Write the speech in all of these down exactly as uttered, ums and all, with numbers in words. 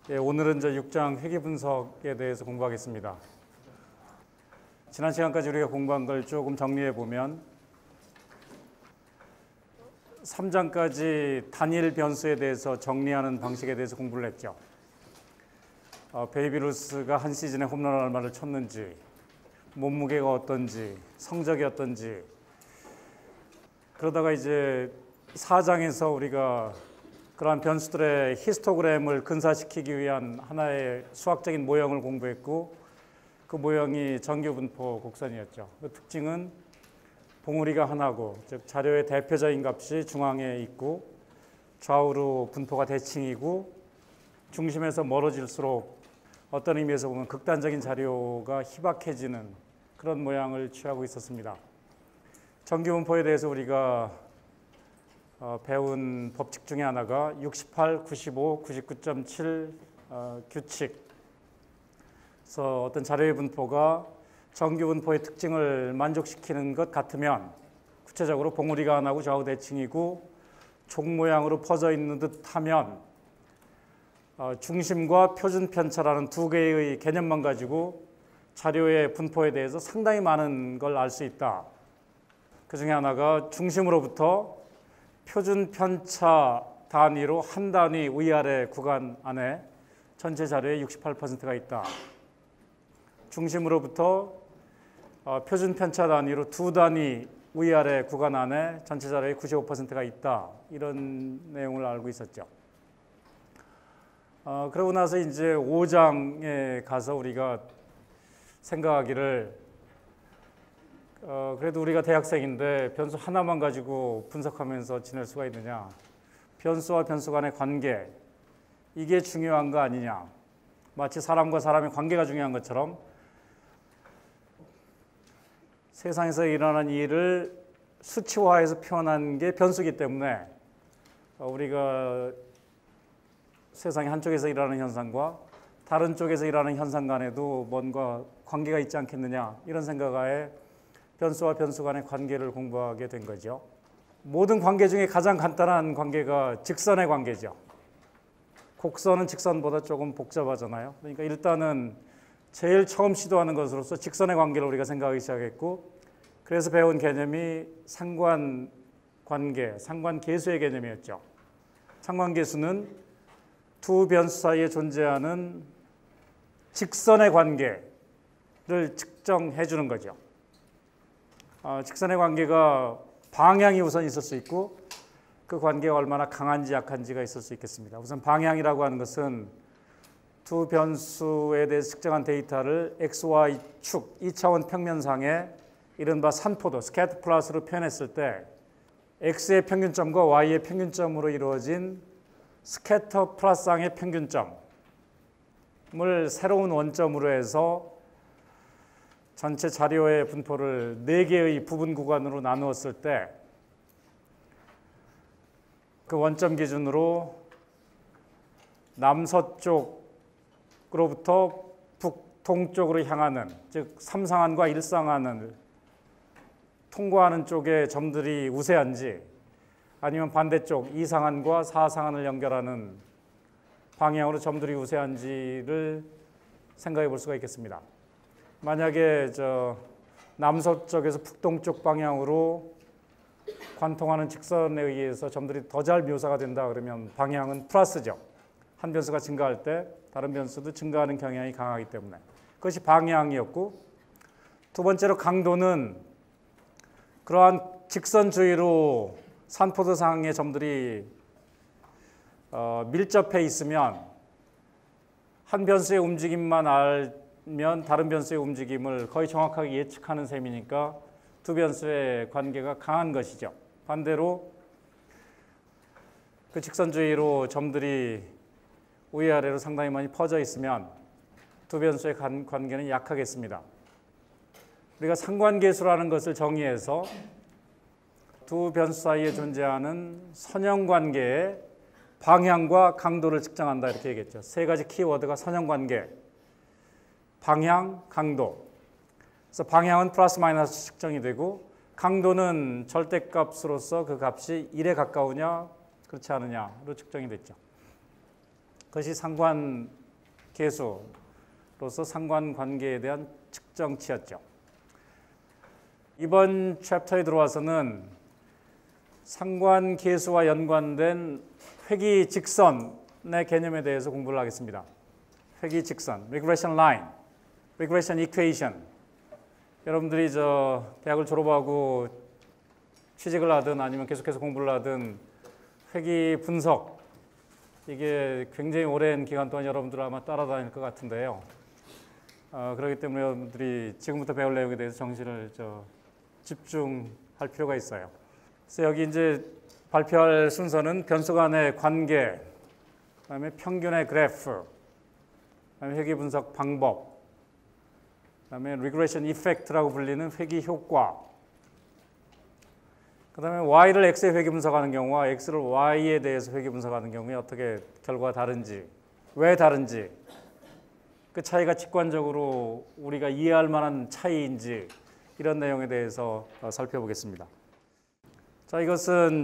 예, 오늘은 저 육 장 회귀 분석에 대해서 공부하겠습니다. 지난 시간까지 우리가 공부한 걸 조금 정리해 보면 삼 장까지 단일 변수에 대해서 정리하는 방식에 대해서 공부를 했죠. 어, 베이비 루스가 한 시즌에 홈런 얼마를 쳤는지, 몸무게가 어떤지, 성적이 어떤지. 그러다가 이제 사 장에서 우리가 그러한 변수들의 히스토그램을 근사시키기 위한 하나의 수학적인 모형을 공부했고, 그 모형이 정규분포 곡선이었죠. 그 특징은 봉우리가 하나고, 즉 자료의 대표적인 값이 중앙에 있고 좌우로 분포가 대칭이고 중심에서 멀어질수록 어떤 의미에서 보면 극단적인 자료가 희박해지는 그런 모양을 취하고 있었습니다. 정규분포에 대해서 우리가 어, 배운 법칙 중에 하나가 육십팔, 구십오, 구십구 점 칠 어, 규칙. 그래서 어떤 자료의 분포가 정규분포의 특징을 만족시키는 것 같으면, 구체적으로 봉우리가 하나고 좌우 대칭이고 종 모양으로 퍼져 있는 듯하면 어, 중심과 표준 편차라는 두 개의 개념만 가지고 자료의 분포에 대해서 상당히 많은 걸 알 수 있다. 그 중에 하나가 중심으로부터 표준 편차 단위로 한 단위 위아래 구간 안에 전체 자료의 육십팔 퍼센트가 있다. 중심으로부터 어, 표준 편차 단위로 두 단위 위아래 구간 안에 전체 자료의 구십오 퍼센트가 있다. 이런 내용을 알고 있었죠. 어, 그러고 나서 이제 오 장에 가서 우리가 생각하기를 어, 그래도 우리가 대학생인데 변수 하나만 가지고 분석하면서 지낼 수가 있느냐. 변수와 변수 간의 관계, 이게 중요한 거 아니냐. 마치 사람과 사람의 관계가 중요한 것처럼 세상에서 일어나는 일을 수치화해서 표현한 게 변수이기 때문에 우리가 세상의 한쪽에서 일어나는 현상과 다른 쪽에서 일어나는 현상 간에도 뭔가 관계가 있지 않겠느냐, 이런 생각하에 변수와 변수 간의 관계를 공부하게 된 거죠. 모든 관계 중에 가장 간단한 관계가 직선의 관계죠. 곡선은 직선보다 조금 복잡하잖아요. 그러니까 일단은 제일 처음 시도하는 것으로서 직선의 관계를 우리가 생각하기 시작했고, 그래서 배운 개념이 상관관계, 상관계수의 개념이었죠. 상관계수는 두 변수 사이에 존재하는 직선의 관계를 측정해 주는 거죠. 어, 직선의 관계가 방향이 우선 있을 수 있고, 그 관계가 얼마나 강한지 약한지가 있을 수 있겠습니다. 우선 방향이라고 하는 것은 두 변수에 대해서 측정한 데이터를 엑스 와이 축, 이 차원 평면상에 이른바 산포도, 스캐터 플롯으로 표현했을 때 X의 평균점과 Y의 평균점으로 이루어진 스캐터 플롯상의 평균점을 새로운 원점으로 해서 전체 자료의 분포를 네 개의 부분 구간으로 나누었을 때 그 원점 기준으로 남서쪽으로부터 북동쪽으로 향하는, 즉 삼상한과 일상한을 통과하는 쪽에 점들이 우세한지, 아니면 반대쪽 이상한과 사상한을 연결하는 방향으로 점들이 우세한지를 생각해 볼 수가 있겠습니다. 만약에 저 남서쪽에서 북동쪽 방향으로 관통하는 직선에 의해서 점들이 더 잘 묘사가 된다 그러면 방향은 플러스죠. 한 변수가 증가할 때 다른 변수도 증가하는 경향이 강하기 때문에 그것이 방향이었고, 두 번째로 강도는 그러한 직선 주위로 산포도상의 점들이 어, 밀접해 있으면 한 변수의 움직임만 알면 다른 변수의 움직임을 거의 정확하게 예측하는 셈이니까 두 변수의 관계가 강한 것이죠. 반대로 그 직선 주위로 점들이 위아래로 상당히 많이 퍼져 있으면 두 변수의 관계는 약하겠습니다. 우리가 상관계수라는 것을 정의해서 두 변수 사이에 존재하는 선형관계의 방향과 강도를 측정한다, 이렇게 얘기했죠. 세 가지 키워드가 선형관계, 방향, 강도. 그래서 방향은 플러스 마이너스 측정이 되고, 강도는 절대값으로서 그 값이 일에 가까우냐 그렇지 않느냐로 측정이 됐죠. 그것이 상관 계수로서 상관관계에 대한 측정치였죠. 이번 챕터에 들어와서는 상관계수와 연관된 회귀직선의 개념에 대해서 공부를 하겠습니다. 회귀직선, regression line, regression equation. 여러분들이 저 대학을 졸업하고 취직을 하든 아니면 계속해서 공부를 하든 회귀 분석, 이게 굉장히 오랜 기간 동안 여러분들 아마 따라다닐 것 같은데요. 어, 그렇기 때문에 여러분들이 지금부터 배울 내용에 대해서 정신을 저 집중할 필요가 있어요. 그래서 여기 이제 발표할 순서는 변수 간의 관계, 그다음에 평균의 그래프, 그다음에 회귀 분석 방법, 그다음에 regression effect라고 불리는 회귀 효과, 그다음에 y를 x에 회귀 분석하는 경우와 x를 y에 대해서 회귀 분석하는 경우에 어떻게 결과가 다른지, 왜 다른지, 그 차이가 직관적으로 우리가 이해할 만한 차이인지 이런 내용에 대해서 살펴보겠습니다. 자, 이것은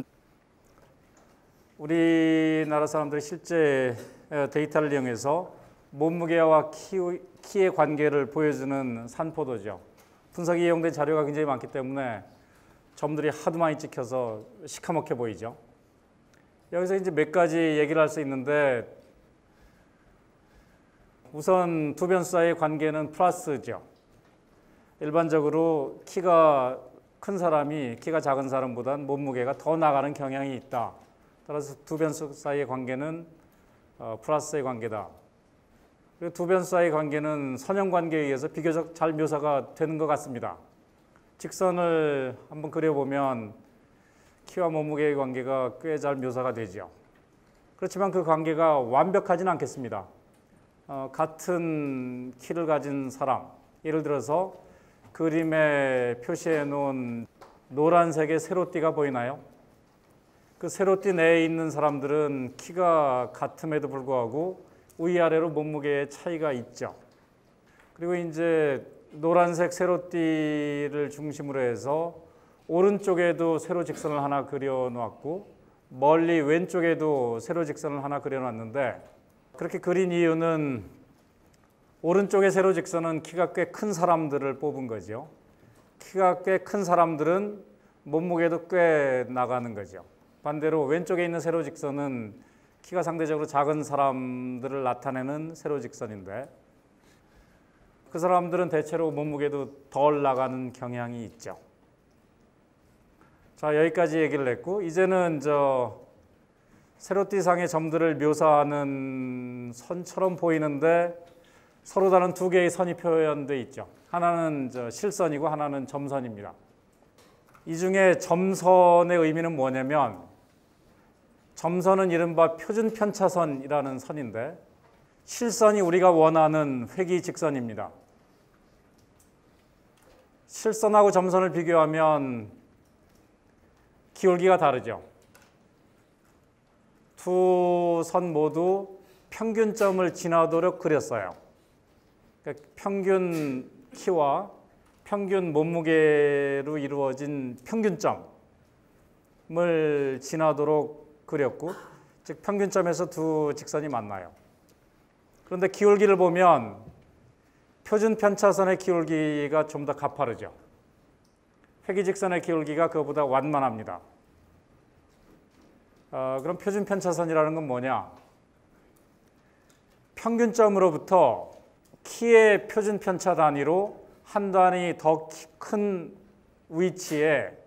우리나라 사람들이 실제 데이터를 이용해서 몸무게와 키, 키의 관계를 보여주는 산포도죠. 분석에 이용된 자료가 굉장히 많기 때문에 점들이 하도 많이 찍혀서 시커멓게 보이죠. 여기서 이제 몇 가지 얘기를 할 수 있는데, 우선 두 변수 사이의 관계는 플러스죠. 일반적으로 키가 큰 사람이 키가 작은 사람보다는 몸무게가 더 나가는 경향이 있다. 따라서 두 변수 사이의 관계는 어, 플러스의 관계다. 그리고 두 변수 사이의 관계는 선형관계에 의해서 비교적 잘 묘사가 되는 것 같습니다. 직선을 한번 그려보면 키와 몸무게의 관계가 꽤 잘 묘사가 되죠. 그렇지만 그 관계가 완벽하지는 않겠습니다. 어, 같은 키를 가진 사람, 예를 들어서 그림에 표시해 놓은 노란색의 세로띠가 보이나요? 그 세로띠 내에 있는 사람들은 키가 같음에도 불구하고 위아래로 몸무게의 차이가 있죠. 그리고 이제 노란색 세로띠를 중심으로 해서 오른쪽에도 세로직선을 하나 그려놓았고 멀리 왼쪽에도 세로직선을 하나 그려놨는데, 그렇게 그린 이유는 오른쪽의 세로직선은 키가 꽤 큰 사람들을 뽑은 거죠. 키가 꽤 큰 사람들은 몸무게도 꽤 나가는 거죠. 반대로 왼쪽에 있는 세로직선은 키가 상대적으로 작은 사람들을 나타내는 세로직선인데, 그 사람들은 대체로 몸무게도 덜 나가는 경향이 있죠. 자, 여기까지 얘기를 했고, 이제는 저 세로띠상의 점들을 묘사하는 선처럼 보이는데 서로 다른 두 개의 선이 표현되어 있죠. 하나는 저 실선이고 하나는 점선입니다. 이 중에 점선의 의미는 뭐냐면, 점선은 이른바 표준편차선이라는 선인데 실선이 우리가 원하는 회귀직선입니다. 실선하고 점선을 비교하면 기울기가 다르죠. 두 선 모두 평균점을 지나도록 그렸어요. 그러니까 평균 키와 평균 몸무게로 이루어진 평균점을 지나도록 그렸고, 즉 평균점에서 두 직선이 만나요. 그런데 기울기를 보면 표준 편차선의 기울기가 좀 더 가파르죠. 회귀직선의 기울기가 그거보다 완만합니다. 어, 그럼 표준 편차선이라는 건 뭐냐? 평균점으로부터 키의 표준 편차 단위로 한 단위 더 큰 위치에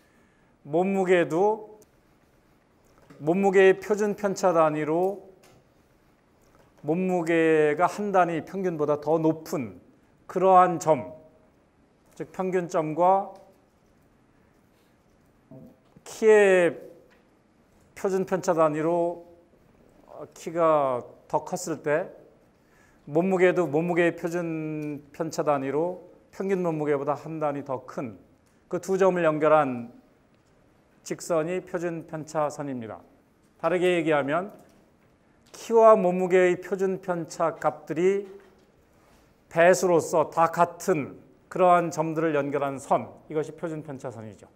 몸무게도 몸무게의 표준 편차 단위로 몸무게가 한 단위 평균보다 더 높은 그러한 점, 즉 평균점과 키의 표준 편차 단위로 키가 더 컸을 때 몸무게도 몸무게의 표준 편차 단위로 평균 몸무게보다 한 단위 더 큰 그 두 점을 연결한 직선이 표준 편차선입니다. 다르게 얘기하면 키와 몸무게의 표준 편차 값들이 배수로서 다 같은 그러한 점들을 연결한 선, 이것이 표준 편차선이죠.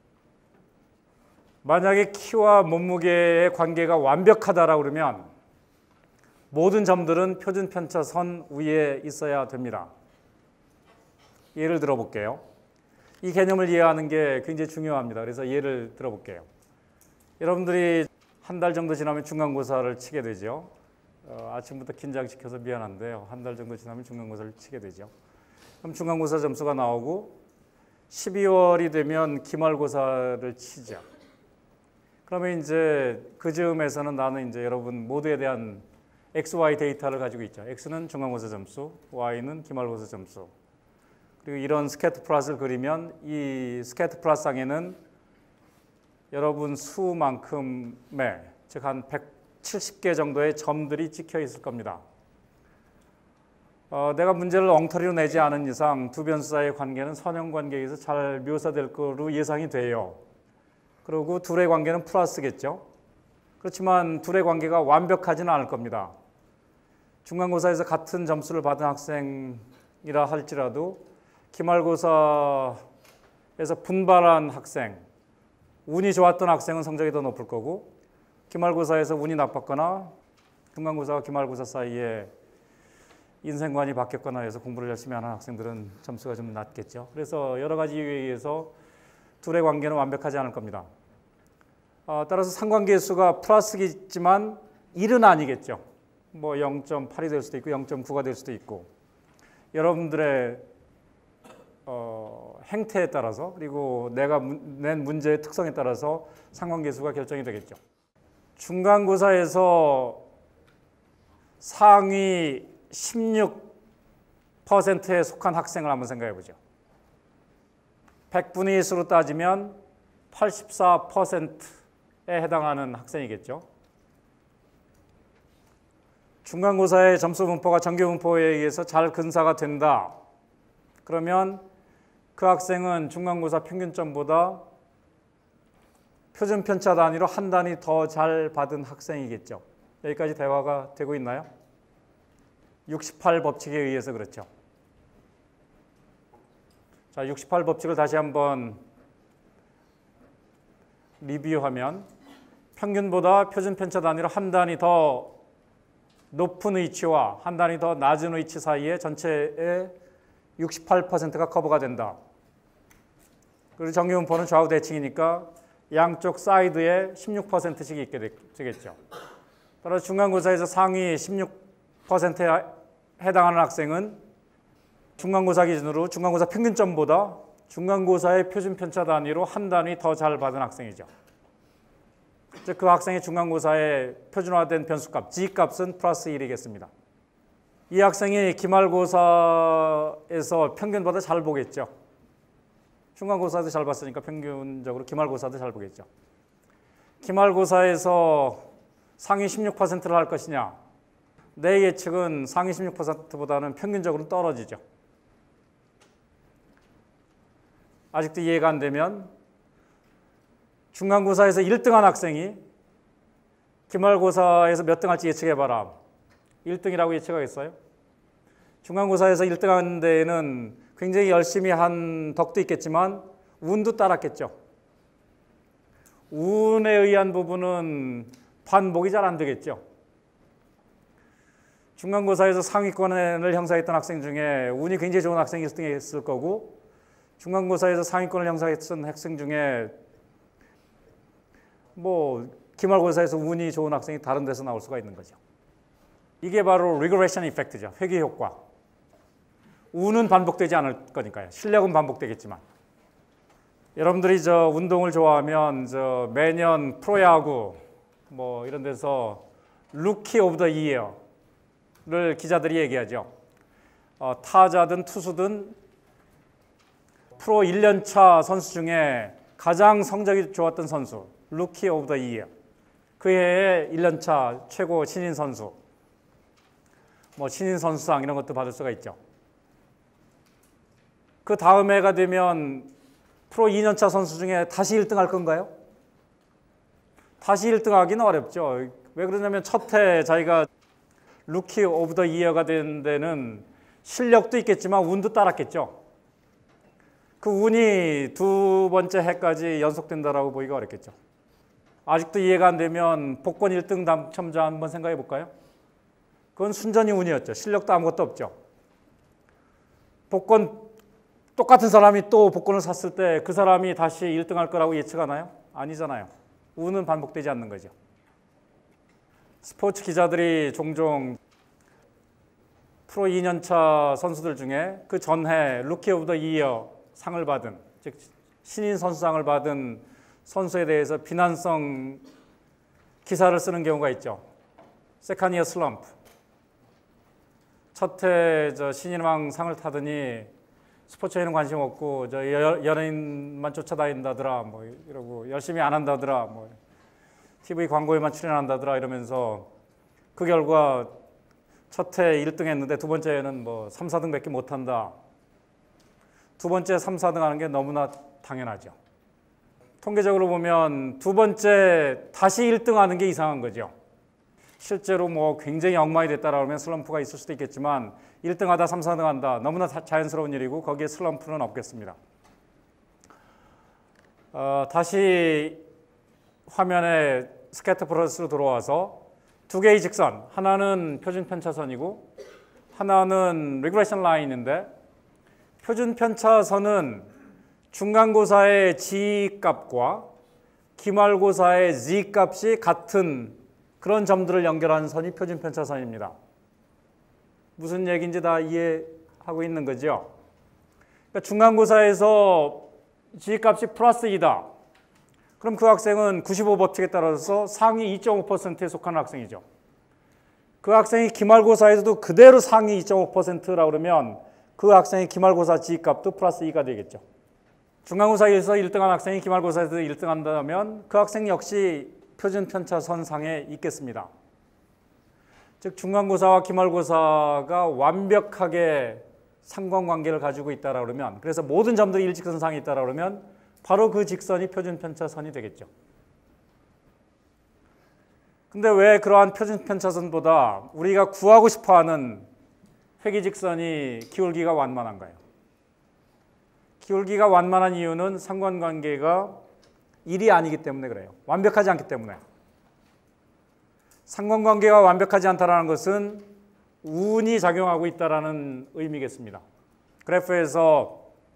만약에 키와 몸무게의 관계가 완벽하다라고 그러면 모든 점들은 표준 편차선 위에 있어야 됩니다. 예를 들어 볼게요. 이 개념을 이해하는 게 굉장히 중요합니다. 그래서 예를 들어 볼게요. 여러분들이 한 달 정도 지나면 중간고사를 치게 되죠. 어, 아침부터 긴장시켜서 미안한데요. 한 달 정도 지나면 중간고사를 치게 되죠. 그럼 중간고사 점수가 나오고 십이월이 되면 기말고사를 치죠. 그러면 이제 그 즈음에서는 나는 이제 여러분 모두에 대한 엑스, 와이 데이터를 가지고 있죠. X는 중간고사 점수, Y는 기말고사 점수. 그리고 이런 스캐터 플롯을 그리면 이 스캐터 플롯 상에는 여러분 수만큼의, 즉 한 백칠십 개 정도의 점들이 찍혀 있을 겁니다. 어, 내가 문제를 엉터리로 내지 않은 이상 두 변수 사이의 관계는 선형관계에서 잘 묘사될 거로 예상이 돼요. 그리고 둘의 관계는 플러스겠죠. 그렇지만 둘의 관계가 완벽하지는 않을 겁니다. 중간고사에서 같은 점수를 받은 학생이라 할지라도 기말고사에서 분발한 학생, 운이 좋았던 학생은 성적이 더 높을 거고, 기말고사에서 운이 나빴거나 중간고사와 기말고사 사이에 인생관이 바뀌었거나 해서 공부를 열심히 하는 학생들은 점수가 좀 낮겠죠. 그래서 여러 가지 이유에 의해서 둘의 관계는 완벽하지 않을 겁니다. 어, 따라서 상관계수가 플러스겠지만 일은 아니겠죠. 뭐 영 점 팔이 될 수도 있고 영 점 구가 될 수도 있고, 여러분들의 어, 행태에 따라서, 그리고 내가 낸 문제의 특성에 따라서 상관계수가 결정이 되겠죠. 중간고사에서 상위 십육 퍼센트에 속한 학생을 한번 생각해 보죠. 백 분의 수로 따지면 팔십사 퍼센트에 해당하는 학생이겠죠. 중간고사의 점수 분포가 정규 분포에 의해서 잘 근사가 된다. 그러면 그 학생은 중간고사 평균점보다 표준 편차 단위로 한 단위 더 잘 받은 학생이겠죠. 여기까지 대화가 되고 있나요? 육십팔 법칙에 의해서 그렇죠. 자, 육십팔 법칙을 다시 한번 리뷰하면 평균보다 표준 편차 단위로 한 단위 더 높은 위치와 한 단위 더 낮은 위치 사이에 전체의 육십팔 퍼센트가 커버가 된다. 그리고 정규 분포는 좌우 대칭이니까 양쪽 사이드에 십육 퍼센트씩 있게 되겠죠. 따라서 중간고사에서 상위 십육 퍼센트에 해당하는 학생은 중간고사 기준으로 중간고사 평균점보다 중간고사의 표준 편차 단위로 한 단위 더 잘 받은 학생이죠. 즉 그 학생의 중간고사의 표준화된 변수값 G 값은 플러스 일이겠습니다. 이 학생이 기말고사에서 평균보다 잘 보겠죠. 중간고사도 잘 봤으니까 평균적으로 기말고사도 잘 보겠죠. 기말고사에서 상위 십육 퍼센트를 할 것이냐? 내 예측은 상위 십육 퍼센트보다는 평균적으로 떨어지죠. 아직도 이해가 안 되면 중간고사에서 일 등한 학생이 기말고사에서 몇 등 할지 예측해봐라. 일 등이라고 예측하겠어요? 중간고사에서 일 등한 데에는 굉장히 열심히 한 덕도 있겠지만 운도 따랐겠죠. 운에 의한 부분은 반복이 잘 안 되겠죠. 중간고사에서 상위권을 형성했던 학생 중에 운이 굉장히 좋은 학생이 일 등 했을 거고, 중간고사에서 상위권을 형성했던 학생 중에 뭐 기말고사에서 운이 좋은 학생이 다른 데서 나올 수가 있는 거죠. 이게 바로 리그레션 이펙트죠. 회귀 효과. 운은 반복되지 않을 거니까요. 실력은 반복되겠지만. 여러분들이 저 운동을 좋아하면 저 매년 프로야구 뭐 이런 데서 루키 오브 더 이어를 기자들이 얘기하죠. 어, 타자든 투수든 프로 일 년 차 선수 중에 가장 성적이 좋았던 선수, 루키 오브 더 이어. 그 해에 일 년 차 최고 신인 선수, 뭐 신인 선수상 이런 것도 받을 수가 있죠. 그 다음 해가 되면 프로 이 년 차 선수 중에 다시 일 등 할 건가요? 다시 일 등 하기는 어렵죠. 왜 그러냐면 첫 해 자기가 루키 오브 더 이어가 된 데는 실력도 있겠지만 운도 따랐겠죠. 그 운이 두 번째 해까지 연속된다라고 보기가 어렵겠죠. 아직도 이해가 안 되면 복권 일 등 당첨자 한번 생각해 볼까요? 그건 순전히 운이었죠. 실력도 아무것도 없죠. 복권 똑같은 사람이 또 복권을 샀을 때 그 사람이 다시 일 등 할 거라고 예측하나요? 아니잖아요. 운은 반복되지 않는 거죠. 스포츠 기자들이 종종 프로 이 년차 선수들 중에 그 전해 루키 오브 더 이어 상을 받은, 즉 신인 선수상을 받은 선수에 대해서 비난성 기사를 쓰는 경우가 있죠. 세컨 이어 슬럼프. 첫해 저 신인왕 상을 타더니 스포츠에는 관심 없고 저 연예인만 쫓아다닌다더라 뭐 이러고 열심히 안 한다더라 뭐 티비 광고에만 출연한다더라 이러면서 그 결과 첫해 일 등 했는데 두 번째는 뭐 삼, 사 등밖에 못 한다. 두 번째 삼, 사 등 하는 게 너무나 당연하죠. 통계적으로 보면 두 번째 다시 일 등 하는 게 이상한 거죠. 실제로 뭐 굉장히 엉망이 됐다라고 하면 슬럼프가 있을 수도 있겠지만 일 등 하다 삼, 사 등 한다. 너무나 자연스러운 일이고 거기에 슬럼프는 없겠습니다. 어, 다시 화면에 스캐터 플러스로 들어와서 두 개의 직선, 하나는 표준 편차선이고 하나는 리그레션 라인인데 표준 편차선은 중간고사의 G 값과 기말고사의 Z 값이 같은 그런 점들을 연결하는 선이 표준 편차선입니다. 무슨 얘기인지 다 이해하고 있는 거죠? 그러니까 중간고사에서 G 값이 플러스 이다. 그럼 그 학생은 구십오 법칙에 따라서 상위 이 점 오 퍼센트에 속하는 학생이죠. 그 학생이 기말고사에서도 그대로 상위 이 점 오 퍼센트라고 그러면 그 학생의 기말고사 G 값도 플러스 이가 되겠죠. 중간고사에서 일 등한 학생이 기말고사에서 일 등 한다면 그 학생 역시 표준 편차선 상에 있겠습니다. 즉 중간고사와 기말고사가 완벽하게 상관관계를 가지고 있다라고 그러면, 그래서 모든 점들이 일직선상에 있다라고 그러면 바로 그 직선이 표준 편차선이 되겠죠. 근데 왜 그러한 표준 편차선보다 우리가 구하고 싶어하는 회기직선이 기울기가 완만한가요? 기울기가 완만한 이유는 상관관계가 일이 아니기 때문에 그래요. 완벽하지 않기 때문에. 상관관계가 완벽하지 않다는 것은 운이 작용하고 있다는 의미겠습니다. 그래프에서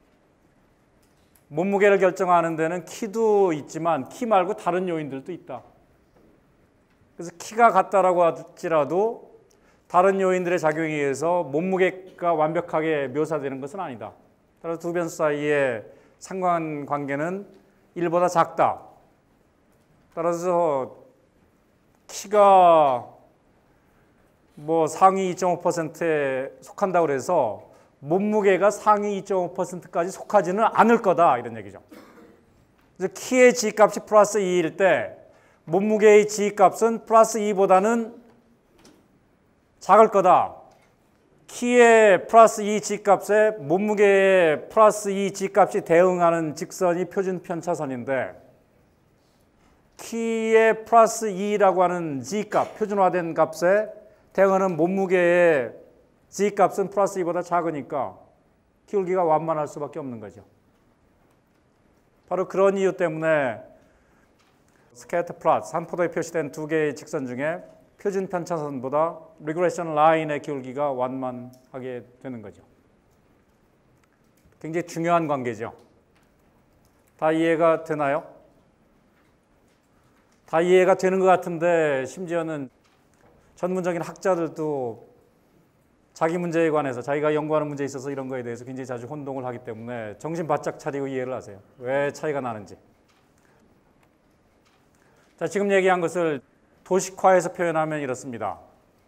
몸무게를 결정하는 데는 키도 있지만 키 말고 다른 요인들도 있다. 그래서 키가 같다라고 할지라도 다른 요인들의 작용에 의해서 몸무게가 완벽하게 묘사되는 것은 아니다. 따라서 두 변수 사이의 상관관계는 일보다 작다. 따라서 키가 뭐 상위 이 점 오 퍼센트에 속한다고 해서 몸무게가 상위 이 점 오 퍼센트까지 속하지는 않을 거다 이런 얘기죠. 그래서 키의 G값이 플러스 이일 때 몸무게의 G값은 플러스 이보다는 작을 거다. 키의 플러스 이 G값에 몸무게의 플러스 이 G값이 대응하는 직선이 표준 편차선인데 키의 플러스 이라고 하는 G값, 표준화된 값에 대응하는 몸무게의 G값은 플러스 이보다 작으니까 기울기가 완만할 수밖에 없는 거죠. 바로 그런 이유 때문에 스캐터 플롯, 산포도에 표시된 두 개의 직선 중에 표준 편차선보다 리그레션 라인의 기울기가 완만하게 되는 거죠. 굉장히 중요한 관계죠. 다 이해가 되나요? 다 이해가 되는 것 같은데 심지어는 전문적인 학자들도 자기 문제에 관해서 자기가 연구하는 문제에 있어서 이런 거에 대해서 굉장히 자주 혼동을 하기 때문에 정신 바짝 차리고 이해를 하세요. 왜 차이가 나는지. 자, 지금 얘기한 것을 도식화해서 표현하면 이렇습니다.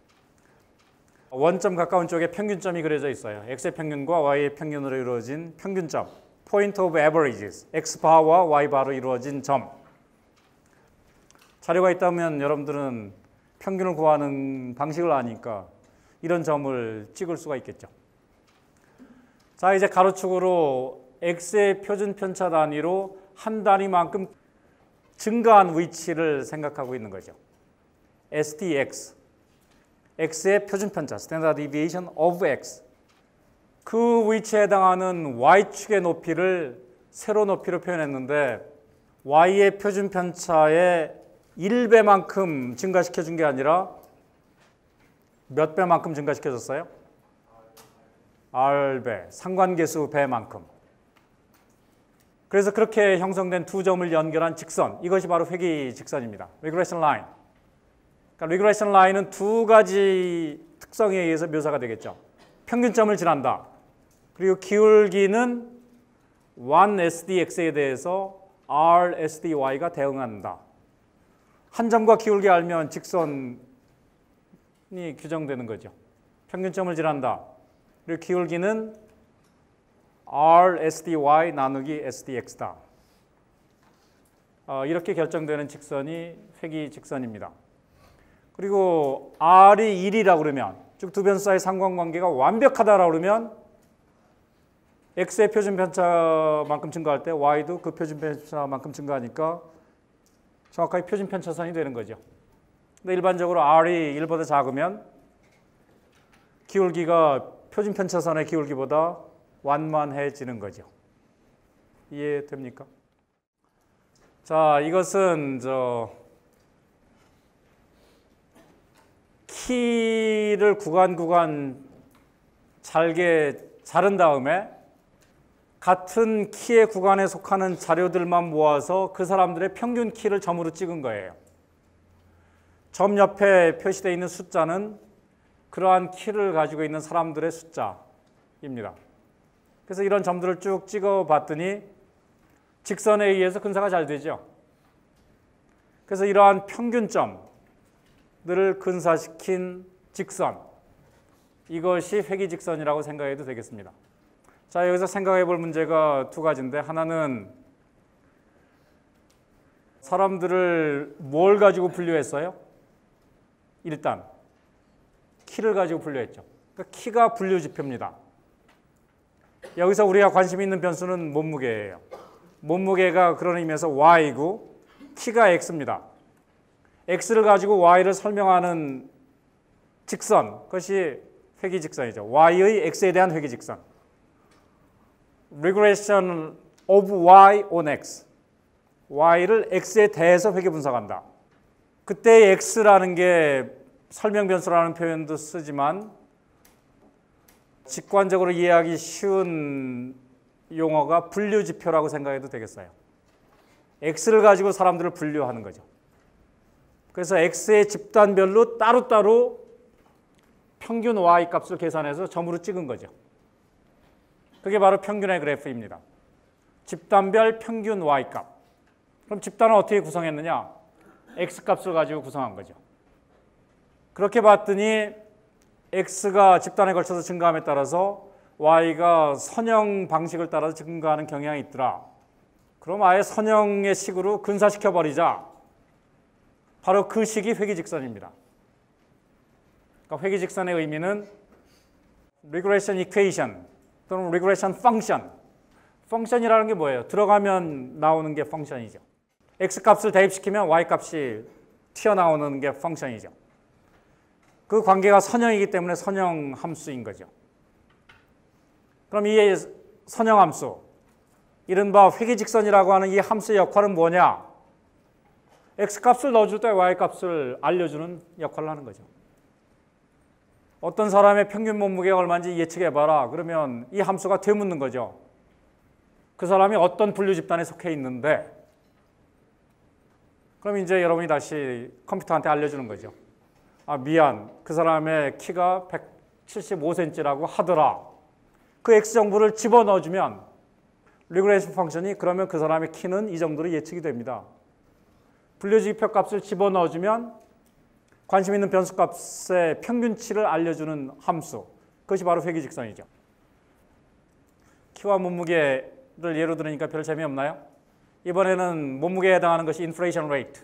원점 가까운 쪽에 평균점이 그려져 있어요. x의 평균과 y의 평균으로 이루어진 평균점, point of averages, x바와 y바로 이루어진 점. 자료가 있다면 여러분들은 평균을 구하는 방식을 아니까 이런 점을 찍을 수가 있겠죠. 자, 이제 가로축으로 x의 표준 편차 단위로 한 단위만큼 증가한 위치를 생각하고 있는 거죠. 에스티엑스, x의 표준 편차, Standard Deviation of x. 그 위치에 해당하는 y축의 높이를 세로 높이로 표현했는데 y의 표준 편차의 일 배만큼 증가시켜 준 게 아니라 몇 배만큼 증가시켜줬어요? R배, 상관계수 배만큼. 그래서 그렇게 형성된 두 점을 연결한 직선, 이것이 바로 회귀 직선입니다. Regression line. 그러니까 Regression line은 두 가지 특성에 의해서 묘사가 되겠죠. 평균점을 지난다. 그리고 기울기는 일 에스디엑스에 대해서 R 에스디와이가 대응한다. 한 점과 기울기 알면 직선이 규정되는 거죠. 평균점을 지난다. 그리고 기울기는 R 에스디와이 나누기 에스디엑스다. 어, 이렇게 결정되는 직선이 회귀 직선입니다. 그리고 R이 일이라고 그러면, 즉 두 변수 사이 상관관계가 완벽하다라고 그러면 X의 표준 편차만큼 증가할 때 Y도 그 표준 편차만큼 증가하니까 정확하게 표준 편차선이 되는 거죠. 근데 일반적으로 R이 일보다 작으면 기울기가 표준 편차선의 기울기보다 완만해지는 거죠. 이해됩니까? 자, 이것은 저 키를 구간 구간 잘게 자른 다음에 같은 키의 구간에 속하는 자료들만 모아서 그 사람들의 평균 키를 점으로 찍은 거예요. 점 옆에 표시되어 있는 숫자는 그러한 키를 가지고 있는 사람들의 숫자입니다. 그래서 이런 점들을 쭉 찍어 봤더니 직선에 의해서 근사가 잘 되죠. 그래서 이러한 평균점들을 근사시킨 직선, 이것이 회귀직선이라고 생각해도 되겠습니다. 자, 여기서 생각해 볼 문제가 두 가지인데, 하나는 사람들을 뭘 가지고 분류했어요? 일단 키를 가지고 분류했죠. 그러니까 키가 분류지표입니다. 여기서 우리가 관심 있는 변수는 몸무게예요. 몸무게가 그런 의미에서 Y이고 키가 X입니다. X를 가지고 Y를 설명하는 직선, 그것이 회귀직선이죠. Y의 X에 대한 회귀직선. Regression of Y on X. Y를 X에 대해서 회귀 분석한다. 그때 X라는 게 설명 변수라는 표현도 쓰지만 직관적으로 이해하기 쉬운 용어가 분류지표라고 생각해도 되겠어요. X를 가지고 사람들을 분류하는 거죠. 그래서 X의 집단별로 따로따로 평균 Y 값을 계산해서 점으로 찍은 거죠. 그게 바로 평균의 그래프입니다. 집단별 평균 Y 값. 그럼 집단을 어떻게 구성했느냐? X 값을 가지고 구성한 거죠. 그렇게 봤더니 X가 집단에 걸쳐서 증가함에 따라서 Y가 선형 방식을 따라서 증가하는 경향이 있더라. 그럼 아예 선형의 식으로 근사시켜버리자. 바로 그 식이 회귀직선입니다. 그러니까 회귀직선의 의미는 regression equation 또는 regression function. 펑션이라는 게 뭐예요? 들어가면 나오는 게 펑션이죠. X 값을 대입시키면 Y 값이 튀어나오는 게 펑션이죠. 그 관계가 선형이기 때문에 선형 함수인 거죠. 그럼 이 선형 함수, 이른바 회귀직선이라고 하는 이 함수의 역할은 뭐냐? X 값을 넣어줄 때 Y 값을 알려주는 역할을 하는 거죠. 어떤 사람의 평균 몸무게가 얼마인지 예측해봐라. 그러면 이 함수가 되묻는 거죠. 그 사람이 어떤 분류 집단에 속해 있는데, 그럼 이제 여러분이 다시 컴퓨터한테 알려주는 거죠. 아, 미안. 그 사람의 키가 백칠십오 센티미터라고 하더라. 그 X 정보를 집어넣어주면 리그레이션 펑션이 그러면 그 사람의 키는 이 정도로 예측이 됩니다. 분류지표 값을 집어넣어주면 관심 있는 변수 값의 평균치를 알려주는 함수. 그것이 바로 회귀직선이죠. 키와 몸무게를 예로 들으니까 별 재미없나요? 이번에는 몸무게에 해당하는 것이 인플레이션 레이트.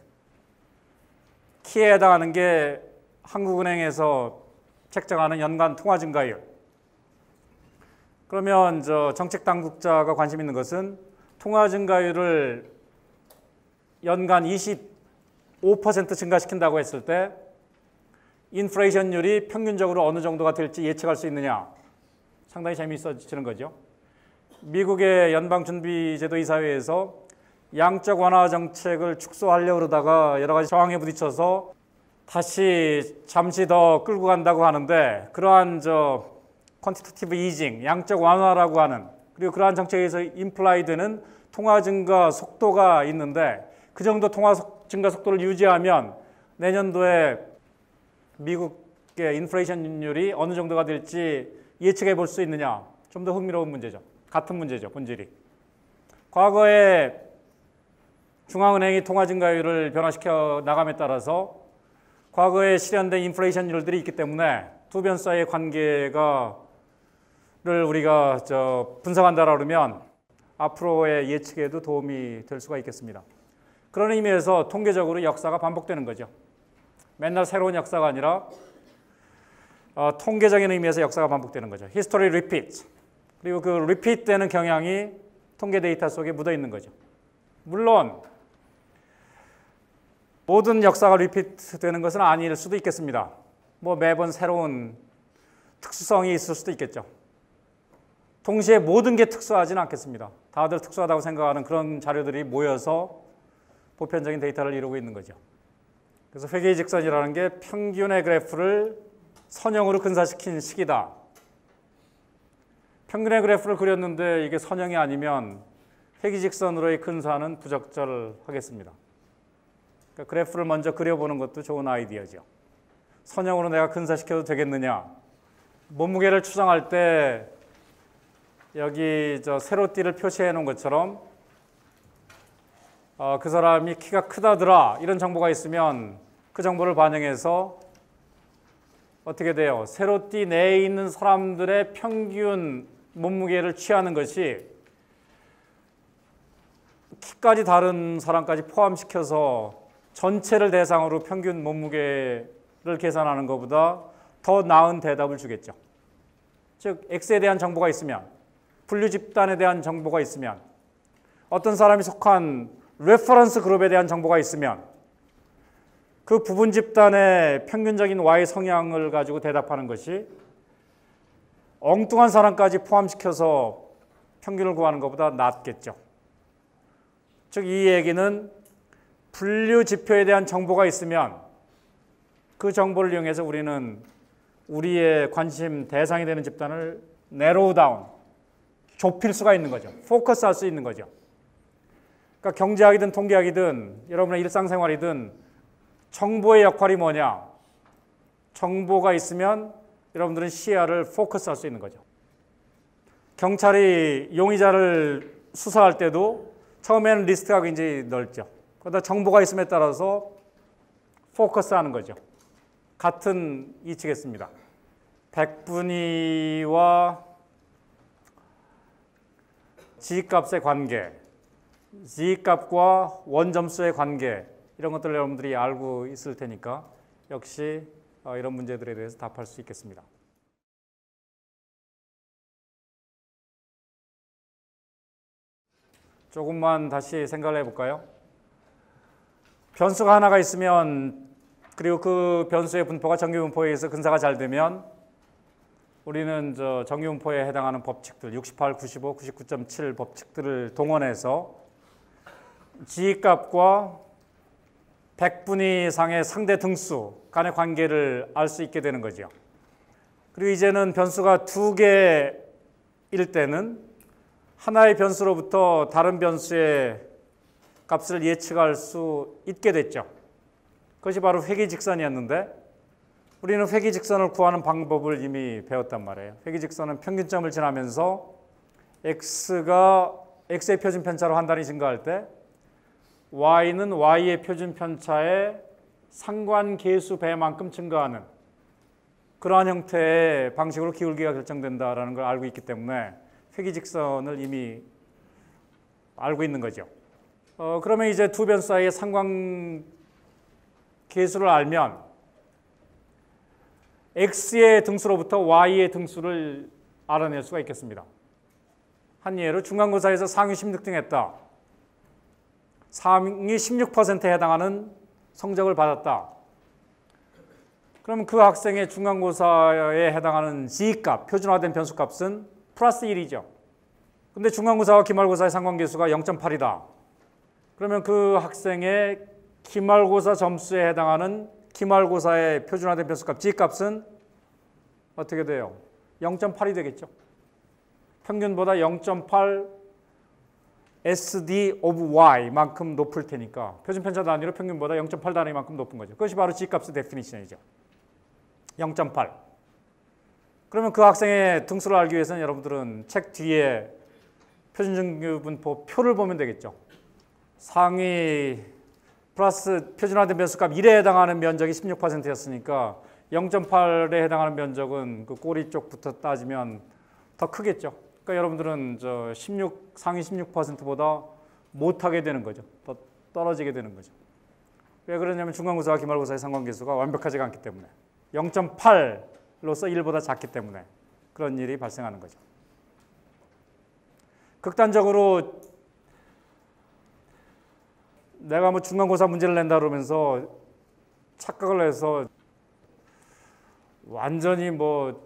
키에 해당하는 게 한국은행에서 책정하는 연간 통화 증가율. 그러면 저 정책 당국자가 관심 있는 것은 통화 증가율을 연간 이십오 퍼센트 증가시킨다고 했을 때 인플레이션율이 평균적으로 어느 정도가 될지 예측할 수 있느냐. 상당히 재미있어지는 거죠. 미국의 연방준비제도 이사회에서 양적 완화 정책을 축소하려고 그러다가 여러 가지 저항에 부딪혀서 다시 잠시 더 끌고 간다고 하는데 그러한 저 퀀티테이티브 이징, 양적 완화라고 하는 그리고 그러한 정책에서 인플라이 되는 통화 증가 속도가 있는데 그 정도 통화 증가 속도를 유지하면 내년도에 미국의 인플레이션율이 어느 정도가 될지 예측해 볼 수 있느냐. 좀 더 흥미로운 문제죠. 같은 문제죠, 본질이. 과거에 중앙은행이 통화 증가율을 변화시켜 나감에 따라서 과거에 실현된 인플레이션율들이 있기 때문에 두 변 사이의 관계가 를 우리가 저 분석한다라 그러면 앞으로의 예측에도 도움이 될 수가 있겠습니다. 그런 의미에서 통계적으로 역사가 반복되는 거죠. 맨날 새로운 역사가 아니라 어, 통계적인 의미에서 역사가 반복되는 거죠. History repeats. 그리고 그 repeat 되는 경향이 통계 데이터 속에 묻어 있는 거죠. 물론 모든 역사가 repeat 되는 것은 아닐 수도 있겠습니다. 뭐 매번 새로운 특수성이 있을 수도 있겠죠. 동시에 모든 게 특수하지는 않겠습니다. 다들 특수하다고 생각하는 그런 자료들이 모여서 보편적인 데이터를 이루고 있는 거죠. 그래서 회계의 직선이라는 게 평균의 그래프를 선형으로 근사시킨 식이다. 평균의 그래프를 그렸는데 이게 선형이 아니면 회기직선으로의 근사는 부적절하겠습니다. 그러니까 그래프를 먼저 그려보는 것도 좋은 아이디어죠. 선형으로 내가 근사시켜도 되겠느냐. 몸무게를 추정할 때 여기 저 세로띠를 표시해 놓은 것처럼 어, 그 사람이 키가 크다더라 이런 정보가 있으면 그 정보를 반영해서 어떻게 돼요? 세로띠 내에 있는 사람들의 평균 몸무게를 취하는 것이 키까지 다른 사람까지 포함시켜서 전체를 대상으로 평균 몸무게를 계산하는 것보다 더 나은 대답을 주겠죠. 즉 X에 대한 정보가 있으면 분류 집단에 대한 정보가 있으면 어떤 사람이 속한 레퍼런스 그룹에 대한 정보가 있으면 그 부분 집단의 평균적인 Y 성향을 가지고 대답하는 것이 엉뚱한 사람까지 포함시켜서 평균을 구하는 것보다 낫겠죠. 즉 이 얘기는 분류 지표에 대한 정보가 있으면 그 정보를 이용해서 우리는 우리의 관심 대상이 되는 집단을 내로우 다운, 좁힐 수가 있는 거죠. 포커스 할 수 있는 거죠. 그러니까 경제학이든 통계학이든 여러분의 일상생활이든 정보의 역할이 뭐냐? 정보가 있으면 여러분들은 시야를 포커스 할 수 있는 거죠. 경찰이 용의자를 수사할 때도 처음에는 리스트가 굉장히 넓죠. 그러다 정보가 있음에 따라서 포커스 하는 거죠. 같은 이치겠습니다. 백분위와 G값의 관계, G값과 원점수의 관계 이런 것들을 여러분들이 알고 있을 테니까 역시 이런 문제들에 대해서 답할 수 있겠습니다. 조금만 다시 생각을 해볼까요? 변수가 하나가 있으면 그리고 그 변수의 분포가 정규분포에 의해서 근사가 잘 되면 우리는 저 정규분포에 해당하는 법칙들 육십팔, 구십오, 구십구 점 칠 법칙들을 동원해서 G값과 백분위 상의 상대 등수 간의 관계를 알 수 있게 되는 거죠. 그리고 이제는 변수가 두 개일 때는 하나의 변수로부터 다른 변수의 값을 예측할 수 있게 됐죠. 그것이 바로 회기직선이었는데 우리는 회기직선을 구하는 방법을 이미 배웠단 말이에요. 회기직선은 평균점을 지나면서 x가 x의 표준 편차로 한 단위 증가할 때 y는 y의 표준 편차의 상관계수 배만큼 증가하는 그러한 형태의 방식으로 기울기가 결정된다는 걸 알고 있기 때문에 회기직선을 이미 알고 있는 거죠. 어, 그러면 이제 두 변 사이의 상관계수를 알면 x의 등수로부터 y의 등수를 알아낼 수가 있겠습니다. 한 예로 중간고사에서 상위 십육 등 했다. 상위 십육 퍼센트에 해당하는 성적을 받았다. 그러면 그 학생의 중간고사에 해당하는 G값, 표준화된 변수값은 플러스 일이죠. 근데 중간고사와 기말고사의 상관계수가 영 점 팔이다. 그러면 그 학생의 기말고사 점수에 해당하는 기말고사의 표준화된 변수값 G값은 어떻게 돼요? 영 점 팔이 되겠죠. 평균보다 영 점 팔 에스디 of y만큼 높을 테니까 표준 편차 단위로 평균보다 영 점 팔 단위만큼 높은 거죠. 그것이 바로 G값의 데피니션이죠. 영 점 팔. 그러면 그 학생의 등수를 알기 위해서는 여러분들은 책 뒤에 표준정규분포 표를 보면 되겠죠. 상위 플러스 표준화된 변수값 일에 해당하는 면적이 십육 퍼센트였으니까 영 점 팔에 해당하는 면적은 그 꼬리 쪽부터 따지면 더 크겠죠. 그러니까 여러분들은 저 십육, 상위 십육 퍼센트보다 못하게 되는 거죠. 더 떨어지게 되는 거죠. 왜 그러냐면 중간고사와 기말고사의 상관계수가 완벽하지가 않기 때문에 영 점 팔로서 일보다 작기 때문에 그런 일이 발생하는 거죠. 극단적으로 내가 뭐 중간고사 문제를 낸다 그러면서 착각을 해서 완전히 뭐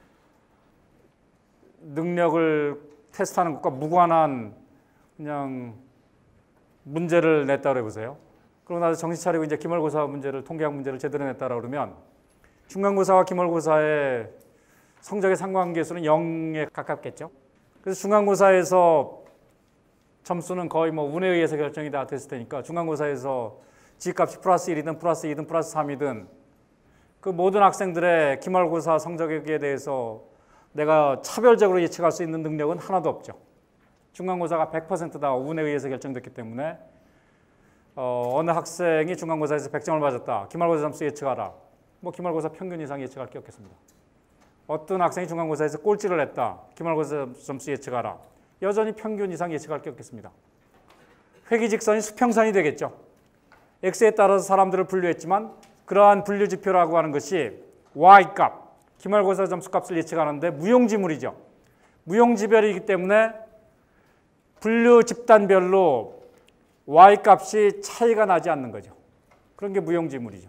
능력을 테스트하는 것과 무관한 그냥 문제를 냈다 그래보세요. 그러고 나서 정신 차리고 이제 기말고사 문제를, 통계학 문제를 제대로 냈다 그러면 중간고사와 기말고사의 성적의 상관계수는 영에 가깝겠죠. 그래서 중간고사에서 점수는 거의 뭐 운에 의해서 결정이 다 됐을 테니까 중간고사에서 G값이 플러스 일이든 플러스 이든 플러스 삼이든 그 모든 학생들의 기말고사 성적에 대해서 내가 차별적으로 예측할 수 있는 능력은 하나도 없죠. 중간고사가 백 퍼센트 다 운에 의해서 결정됐기 때문에 어, 어느 학생이 중간고사에서 백 점을 맞았다. 기말고사 점수 예측하라. 뭐 기말고사 평균 이상 예측할 게 없겠습니다. 어떤 학생이 중간고사에서 꼴찌를 했다. 기말고사 점수 예측하라. 여전히 평균 이상 예측할 게 없겠습니다. 회기직선이 수평선이 되겠죠. x에 따라서 사람들을 분류했지만 그러한 분류지표라고 하는 것이 y값, 기말고사 점수값을 예측하는데 무용지물이죠. 무용지별이기 때문에 분류 집단별로 y값이 차이가 나지 않는 거죠. 그런 게 무용지물이죠.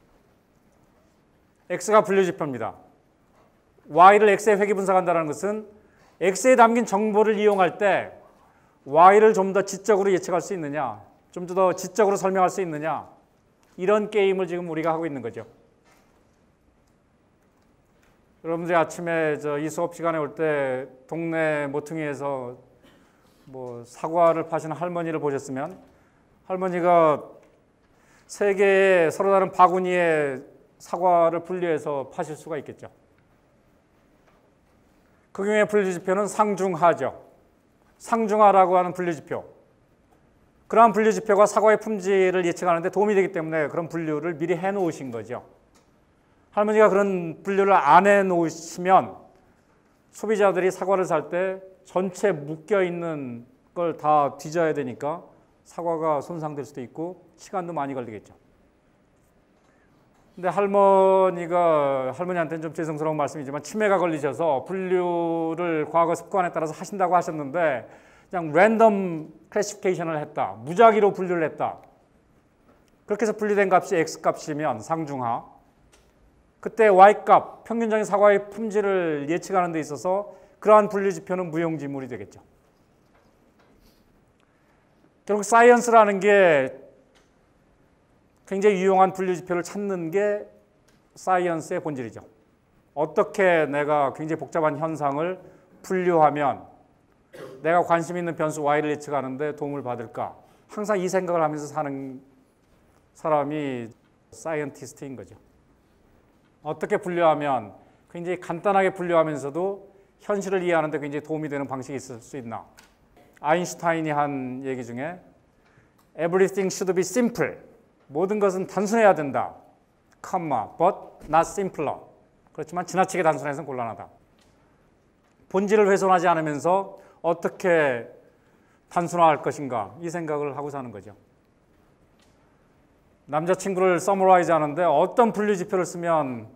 x가 분류지표입니다. y를 x에 회귀분석한다는 것은 x에 담긴 정보를 이용할 때 y를 좀 더 지적으로 예측할 수 있느냐, 좀 더 지적으로 설명할 수 있느냐, 이런 게임을 지금 우리가 하고 있는 거죠. 여러분들이 아침에 저 이 수업 시간에 올 때 동네 모퉁이에서 뭐 사과를 파시는 할머니를 보셨으면 할머니가 세 개의 서로 다른 바구니에 사과를 분류해서 파실 수가 있겠죠. 그 경우에 분류지표는 상중하죠. 상중하라고 하는 분류지표. 그러한 분류지표가 사과의 품질을 예측하는 데 도움이 되기 때문에 그런 분류를 미리 해놓으신 거죠. 할머니가 그런 분류를 안 해놓으시면 소비자들이 사과를 살 때 전체 묶여있는 걸 다 뒤져야 되니까 사과가 손상될 수도 있고 시간도 많이 걸리겠죠. 근데 할머니가, 할머니한테는 좀 죄송스러운 말씀이지만 치매가 걸리셔서 분류를 과거 습관에 따라서 하신다고 하셨는데 그냥 랜덤 클래시피케이션을 했다. 무작위로 분류를 했다. 그렇게 해서 분류된 값이 X값이면 상중하. 그때 Y값, 평균적인 사과의 품질을 예측하는 데 있어서 그러한 분류지표는 무용지물이 되겠죠. 결국 사이언스라는 게 굉장히 유용한 분류지표를 찾는 게 사이언스의 본질이죠. 어떻게 내가 굉장히 복잡한 현상을 분류하면 내가 관심 있는 변수 y를 예측하는데 도움을 받을까? 항상 이 생각을 하면서 사는 사람이 사이언티스트인 거죠. 어떻게 분류하면 굉장히 간단하게 분류하면서도 현실을 이해하는 데 굉장히 도움이 되는 방식이 있을 수 있나? 아인슈타인이 한 얘기 중에 Everything should be simple. 모든 것은 단순해야 된다. comma, but not simpler. 그렇지만 지나치게 단순해서는 곤란하다. 본질을 훼손하지 않으면서 어떻게 단순화할 것인가 이 생각을 하고 사는 거죠. 남자친구를 서머라이즈 하는데 어떤 분류지표를 쓰면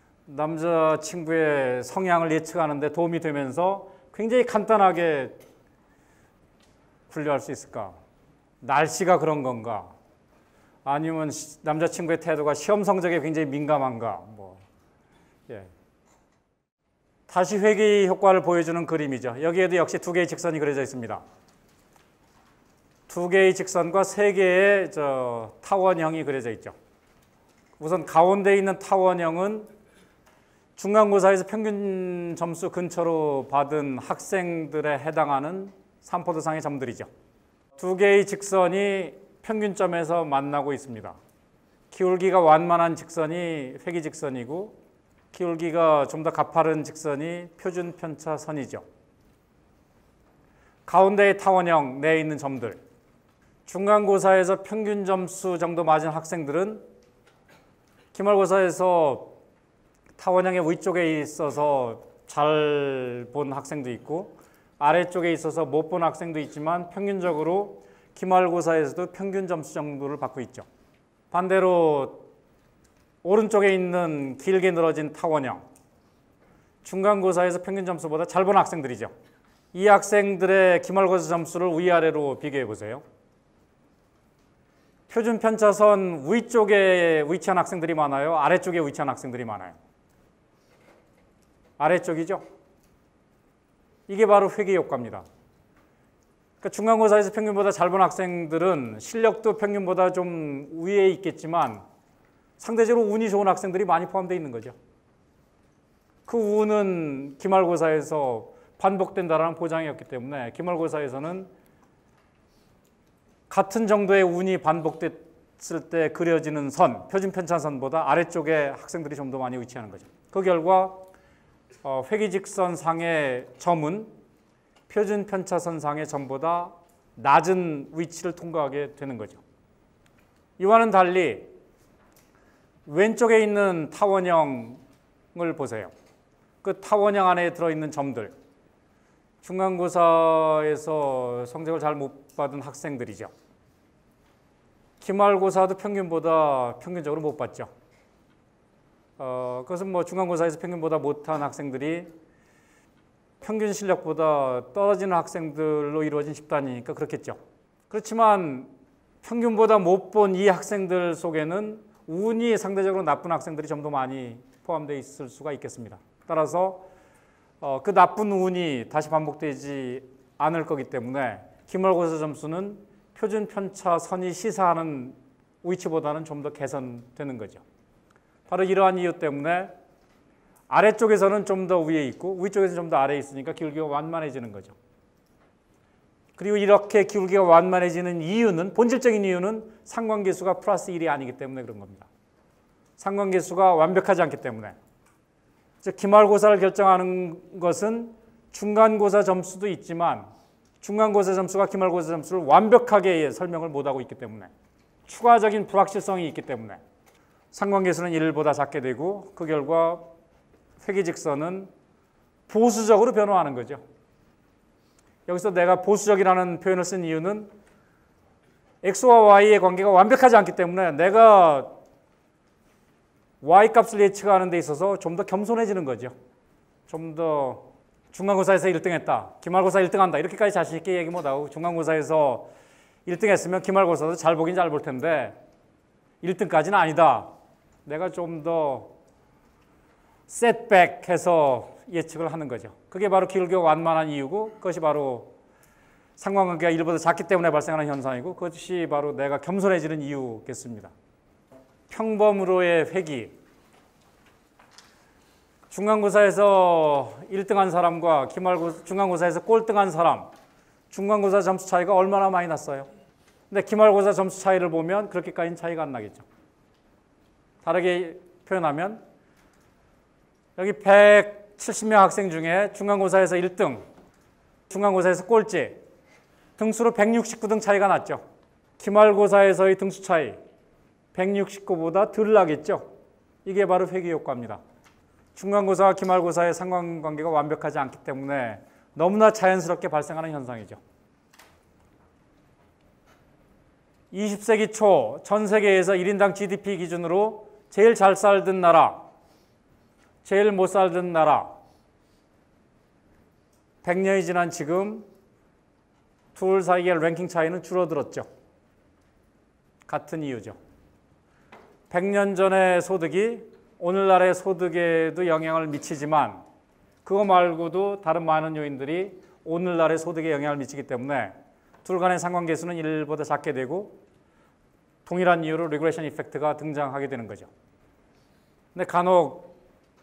남자친구의 성향을 예측하는 데 도움이 되면서 굉장히 간단하게 분류할 수 있을까? 날씨가 그런 건가? 아니면 남자친구의 태도가 시험 성적에 굉장히 민감한가? 뭐, 예. 다시 회귀 효과를 보여주는 그림이죠. 여기에도 역시 두 개의 직선이 그려져 있습니다. 두 개의 직선과 세 개의 저 타원형이 그려져 있죠. 우선 가운데 있는 타원형은 중간고사에서 평균 점수 근처로 받은 학생들에 해당하는 삼포도상의 점들이죠. 두 개의 직선이 평균점에서 만나고 있습니다. 기울기가 완만한 직선이 회기직선이고 기울기가 좀 더 가파른 직선이 표준편차선이죠. 가운데의 타원형 내에 있는 점들, 중간고사에서 평균 점수 정도 맞은 학생들은 기말고사에서 타원형의 위쪽에 있어서 잘 본 학생도 있고 아래쪽에 있어서 못 본 학생도 있지만 평균적으로 기말고사에서도 평균 점수 정도를 받고 있죠. 반대로 오른쪽에 있는 길게 늘어진 타원형, 중간고사에서 평균 점수보다 잘 본 학생들이죠. 이 학생들의 기말고사 점수를 위아래로 비교해 보세요. 표준 편차선 위쪽에 위치한 학생들이 많아요? 아래쪽에 위치한 학생들이 많아요? 아래쪽이죠? 이게 바로 회귀 효과입니다. 그러니까 중간고사에서 평균보다 잘 본 학생들은 실력도 평균보다 좀 위에 있겠지만 상대적으로 운이 좋은 학생들이 많이 포함되어 있는 거죠. 그 운은 기말고사에서 반복된다라는 보장이었기 때문에 기말고사에서는 같은 정도의 운이 반복됐을 때 그려지는 선, 표준 편차선보다 아래쪽에 학생들이 좀 더 많이 위치하는 거죠. 그 결과 어, 회기직선 상의 점은 표준 편차선 상의 점보다 낮은 위치를 통과하게 되는 거죠. 이와는 달리 왼쪽에 있는 타원형을 보세요. 그 타원형 안에 들어있는 점들, 중간고사에서 성적을 잘 못 받은 학생들이죠. 기말고사도 평균보다 평균적으로 못 받죠. 어, 그것은 뭐 중간고사에서 평균보다 못한 학생들이 평균 실력보다 떨어지는 학생들로 이루어진 집단이니까 그렇겠죠. 그렇지만 평균보다 못 본 이 학생들 속에는 운이 상대적으로 나쁜 학생들이 좀 더 많이 포함되어 있을 수가 있겠습니다. 따라서 어, 그 나쁜 운이 다시 반복되지 않을 거기 때문에 기말고사 점수는 표준 편차선이 시사하는 위치보다는 좀 더 개선되는 거죠. 바로 이러한 이유 때문에 아래쪽에서는 좀 더 위에 있고 위쪽에서는 좀 더 아래에 있으니까 기울기가 완만해지는 거죠. 그리고 이렇게 기울기가 완만해지는 이유는, 본질적인 이유는 상관계수가 플러스 일이 아니기 때문에 그런 겁니다. 상관계수가 완벽하지 않기 때문에. 즉 기말고사를 결정하는 것은 중간고사 점수도 있지만 중간고사 점수가 기말고사 점수를 완벽하게 설명을 못하고 있기 때문에, 추가적인 불확실성이 있기 때문에 상관계수는 일보다 작게 되고 그 결과 회기직선은 보수적으로 변화하는 거죠. 여기서 내가 보수적이라는 표현을 쓴 이유는 x와 y의 관계가 완벽하지 않기 때문에 내가 y값을 예측하는 데 있어서 좀 더 겸손해지는 거죠. 좀 더 중간고사에서 일 등 했다, 기말고사 일 등 한다, 이렇게까지 자신 있게 얘기 못하고 중간고사에서 일 등 했으면 기말고사도 잘 보긴 잘 볼 텐데 일 등까지는 아니다. 내가 좀 더 셋백해서 예측을 하는 거죠. 그게 바로 기울기가 완만한 이유고 그것이 바로 상관관계가 일보다 작기 때문에 발생하는 현상이고 그것이 바로 내가 겸손해지는 이유겠습니다. 평범으로의 회귀. 중간고사에서 일 등한 사람과 기말고사, 중간고사에서 꼴등한 사람, 중간고사 점수 차이가 얼마나 많이 났어요? 근데 기말고사 점수 차이를 보면 그렇게까지는 차이가 안 나겠죠. 다르게 표현하면 여기 백칠십 명 학생 중에 중간고사에서 일 등, 중간고사에서 꼴찌, 등수로 백육십구 등 차이가 났죠. 기말고사에서의 등수 차이 백육십구보다 덜 나겠죠. 이게 바로 회귀 효과입니다. 중간고사와 기말고사의 상관관계가 완벽하지 않기 때문에 너무나 자연스럽게 발생하는 현상이죠. 이십 세기 초 전 세계에서 일 인당 지디피 기준으로 제일 잘 살던 나라, 제일 못 살던 나라, 백 년이 지난 지금 둘 사이의 랭킹 차이는 줄어들었죠. 같은 이유죠. 백 년 전의 소득이 오늘날의 소득에도 영향을 미치지만 그거 말고도 다른 많은 요인들이 오늘날의 소득에 영향을 미치기 때문에 둘 간의 상관계수는 일보다 작게 되고 동일한 이유로 리그레션 이펙트가 등장하게 되는 거죠. 근데 간혹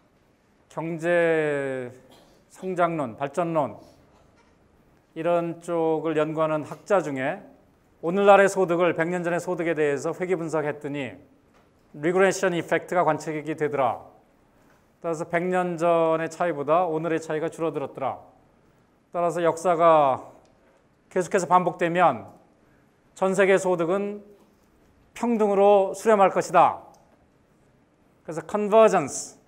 경제 성장론, 발전론 이런 쪽을 연구하는 학자 중에 오늘날의 소득을 백 년 전의 소득에 대해서 회귀 분석했더니 리그레션 이펙트가 관측이 되더라. 따라서 백 년 전의 차이보다 오늘의 차이가 줄어들었더라. 따라서 역사가 계속해서 반복되면 전 세계 소득은 평등으로 수렴할 것이다. 그래서 컨버전스.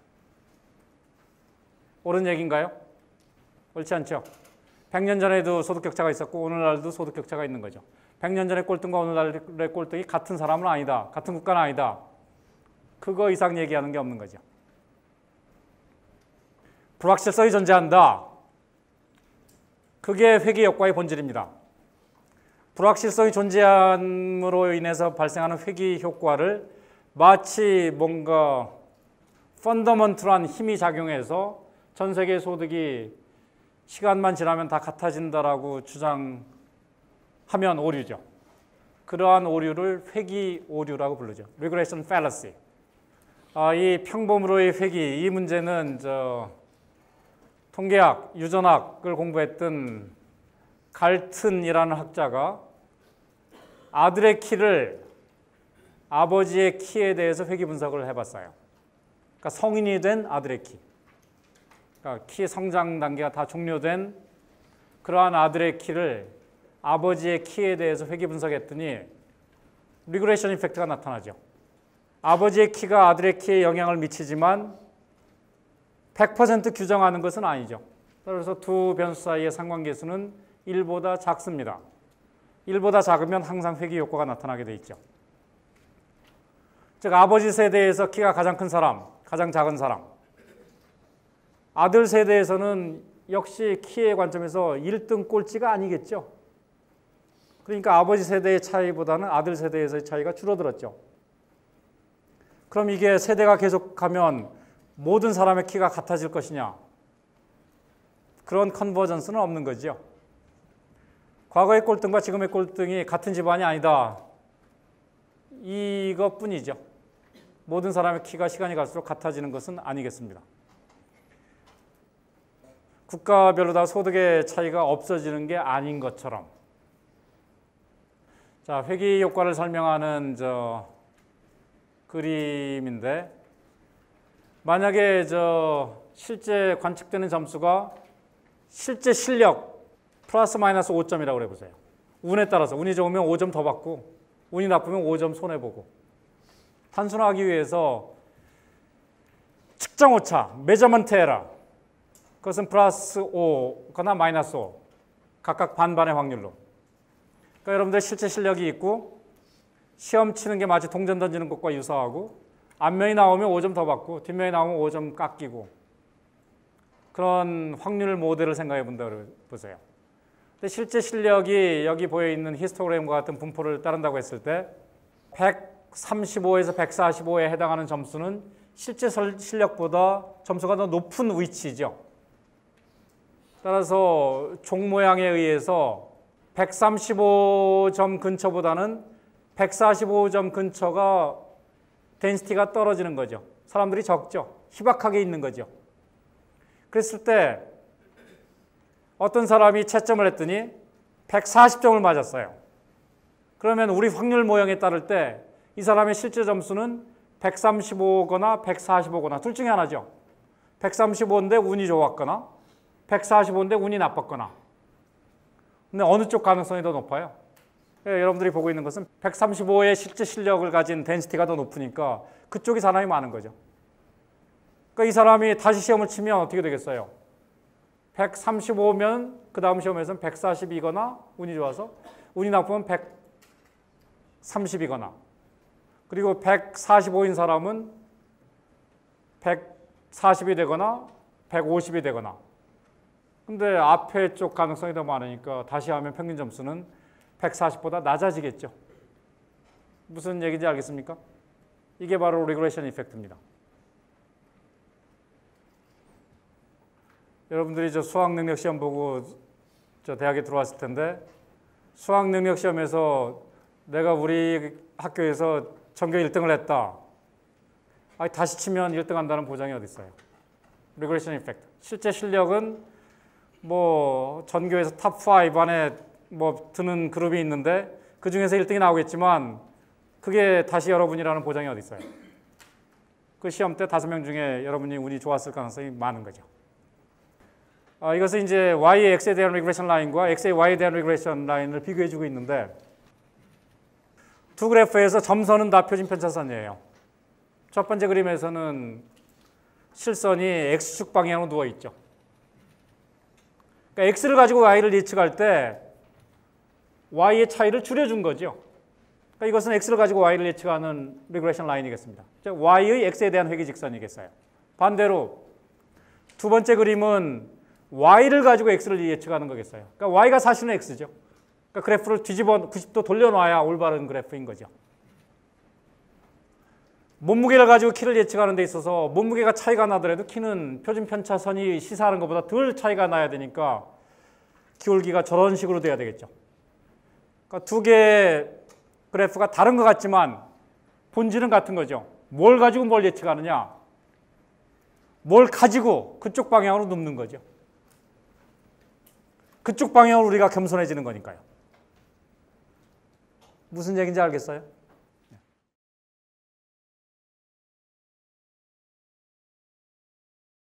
옳은 얘기인가요? 옳지 않죠? 백 년 전에도 소득 격차가 있었고 오늘날도 소득 격차가 있는 거죠. 백 년 전의 꼴등과 오늘날의 꼴등이 같은 사람은 아니다. 같은 국가는 아니다. 그거 이상 얘기하는 게 없는 거죠. 불확실성이 존재한다. 그게 회귀 효과의 본질입니다. 불확실성이 존재함으로 인해서 발생하는 회귀 효과를 마치 뭔가 펀더먼털한 힘이 작용해서 전 세계 소득이 시간만 지나면 다 같아진다라고 주장하면 오류죠. 그러한 오류를 회귀 오류라고 부르죠. Regression fallacy. 아, 이 평범으로의 회귀, 이 문제는 저 통계학, 유전학을 공부했던 갈튼이라는 학자가 아들의 키를 아버지의 키에 대해서 회귀 분석을 해봤어요. 그러니까 성인이 된 아들의 키. 그러니까 키의 성장 단계가 다 종료된 그러한 아들의 키를 아버지의 키에 대해서 회귀 분석했더니 리그레션 이펙트가 나타나죠. 아버지의 키가 아들의 키에 영향을 미치지만 백 퍼센트 규정하는 것은 아니죠. 그래서 두 변수 사이의 상관계수는 일보다 작습니다. 일보다 작으면 항상 회귀 효과가 나타나게 돼 있죠. 즉 아버지 세대에서 키가 가장 큰 사람, 가장 작은 사람. 아들 세대에서는 역시 키의 관점에서 일 등 꼴찌가 아니겠죠. 그러니까 아버지 세대의 차이보다는 아들 세대에서의 차이가 줄어들었죠. 그럼 이게 세대가 계속하면 모든 사람의 키가 같아질 것이냐? 그런 컨버전스는 없는 거죠. 과거의 꼴등과 지금의 꼴등이 같은 집안이 아니다. 이것뿐이죠. 모든 사람의 키가 시간이 갈수록 같아지는 것은 아니겠습니다. 국가별로 다 소득의 차이가 없어지는 게 아닌 것처럼. 자, 회귀 효과를 설명하는 저 그림인데 만약에 저 실제 관측되는 점수가 실제 실력 플러스 마이너스 오 점이라고 해보세요. 운에 따라서 운이 좋으면 오 점 더 받고 운이 나쁘면 오 점 손해보고 단순화하기 위해서 측정 오차, 메저먼트 에러 그것은 플러스 오거나 마이너스 오 각각 반반의 확률로 그러니까 여러분들 실제 실력이 있고 시험 치는 게 마치 동전 던지는 것과 유사하고 앞면이 나오면 오 점 더 받고 뒷면이 나오면 오 점 깎이고 그런 확률 모델을 생각해 본다고 보세요. 근데 실제 실력이 여기 보여 있는 히스토그램과 같은 분포를 따른다고 했을 때 백삼십오에서 백사십오에 해당하는 점수는 실제 실력보다 점수가 더 높은 위치죠. 따라서 종 모양에 의해서 백삼십오 점 근처보다는 백사십오 점 근처가 덴시티가 떨어지는 거죠. 사람들이 적죠. 희박하게 있는 거죠. 그랬을 때 어떤 사람이 채점을 했더니 백사십 점을 맞았어요. 그러면 우리 확률 모형에 따를 때 이 사람의 실제 점수는 백삼십오거나 백사십오거나 둘 중에 하나죠. 백삼십오인데 운이 좋았거나 백사십오인데 운이 나빴거나. 근데 어느 쪽 가능성이 더 높아요? 예, 여러분들이 보고 있는 것은 백삼십오의 실제 실력을 가진 덴시티가 더 높으니까 그쪽이 사람이 많은 거죠. 그러니까 이 사람이 다시 시험을 치면 어떻게 되겠어요? 백삼십오면 그 다음 시험에서는 백사십이거나 운이 좋아서 운이 나쁘면 백삼십이거나 그리고 백사십오인 사람은 백사십이 되거나 백오십이 되거나 근데 앞에 쪽 가능성이 더 많으니까 다시 하면 평균 점수는 백사십보다 낮아지겠죠. 무슨 얘기인지 알겠습니까? 이게 바로 리그레션 이펙트입니다. 여러분들이 저 수학 능력 시험 보고 저 대학에 들어왔을 텐데 수학 능력 시험에서 내가 우리 학교에서 전교 일 등을 했다. 아, 다시 치면 일 등 한다는 보장이 어디 있어요? 리그레션 이펙트. 실제 실력은 뭐 전교에서 탑 오 안에 뭐 드는 그룹이 있는데 그 중에서 일 등이 나오겠지만 그게 다시 여러분이라는 보장이 어디 있어요? 그 시험 때 다섯 명 중에 여러분이 운이 좋았을 가능성이 많은 거죠. 아, 이것은 이제 Y의 X에 대한 리그레션 라인과 X의 Y에 대한 리그레션 라인을 비교해주고 있는데 두 그래프에서 점선은 다 표준 편차선이에요. 첫 번째 그림에서는 실선이 X축 방향으로 누워있죠. 그러니까 X를 가지고 Y를 예측할 때 Y의 차이를 줄여준 거죠. 그러니까 이것은 X를 가지고 Y를 예측하는 리그레션 라인이겠습니다. 즉 Y의 X에 대한 회귀직선이겠어요. 반대로 두 번째 그림은 Y를 가지고 X를 예측하는 거겠어요. 그러니까 Y가 사실은 X죠. 그러니까 그래프를 뒤집어 구십 도 돌려놔야 올바른 그래프인 거죠. 몸무게를 가지고 키를 예측하는 데 있어서 몸무게가 차이가 나더라도 키는 표준 편차선이 시사하는 것보다 덜 차이가 나야 되니까 기울기가 저런 식으로 돼야 되겠죠. 그러니까 두 개의 그래프가 다른 것 같지만 본질은 같은 거죠. 뭘 가지고 뭘 예측하느냐? 뭘 가지고 그쪽 방향으로 눕는 거죠. 그쪽 방향으로 우리가 겸손해지는 거니까요. 무슨 얘기인지 알겠어요?